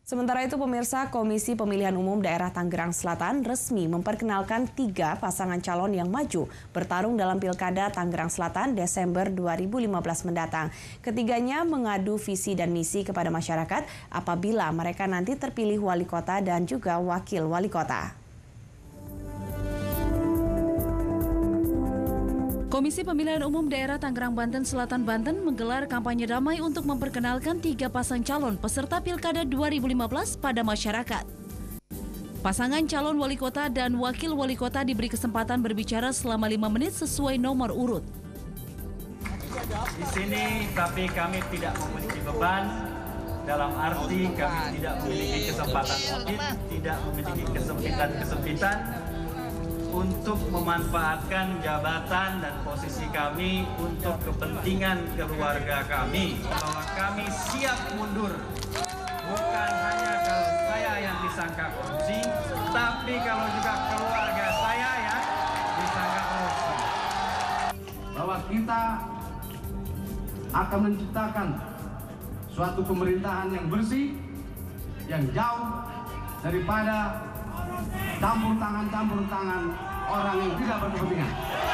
Sementara itu pemirsa, Komisi Pemilihan Umum Daerah Tangerang Selatan resmi memperkenalkan 3 pasangan calon yang maju bertarung dalam Pilkada Tangerang Selatan Desember 2015 mendatang. Ketiganya mengadu visi dan misi kepada masyarakat apabila mereka nanti terpilih wali kota dan juga wakil wali kota. Komisi Pemilihan Umum Daerah Tangerang Banten Selatan Banten menggelar kampanye damai untuk memperkenalkan 3 pasang calon peserta Pilkada 2015 pada masyarakat. Pasangan calon wali kota dan wakil wali kota diberi kesempatan berbicara selama 5 menit sesuai nomor urut. Di sini kami tidak memiliki beban, dalam arti kami tidak memiliki kesempatan audit, tidak memiliki kesempitan untuk memanfaatkan jabatan dan posisi kami untuk kepentingan keluarga kami. Bahwa kami siap mundur, bukan hanya kalau saya yang disangka korupsi, tapi kalau juga keluarga saya yang disangka korupsi. Bahwa kita akan menciptakan suatu pemerintahan yang bersih, yang jauh daripada campur tangan orang yang tidak berkepentingan.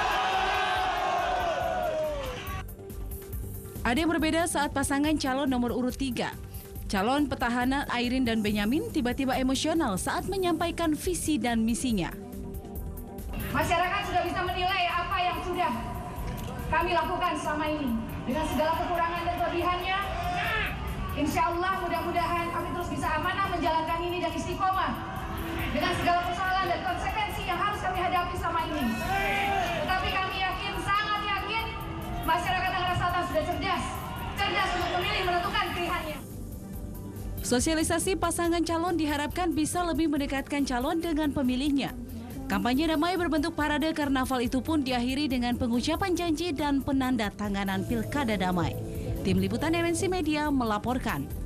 Ada yang berbeda saat pasangan calon nomor urut 3. Calon petahana Airin dan Benyamin tiba-tiba emosional saat menyampaikan visi dan misinya. Masyarakat sudah bisa menilai apa yang sudah kami lakukan selama ini. Dengan segala kekurangan dan kelebihannya, insya Allah mudah-mudahan kami terus bisa amanah menjalankan ini dan istiqomah dengan segala persoalan dan konsekuensi yang harus kami hadapi selama ini. Tetapi kami yakin, sangat yakin, masyarakat Tangerang Selatan sudah cerdas untuk memilih, menentukan pilihannya. Sosialisasi pasangan calon diharapkan bisa lebih mendekatkan calon dengan pemilihnya. Kampanye damai berbentuk parade karnaval itu pun diakhiri dengan pengucapan janji dan penanda tanganan Pilkada Damai. Tim Liputan MNC Media melaporkan.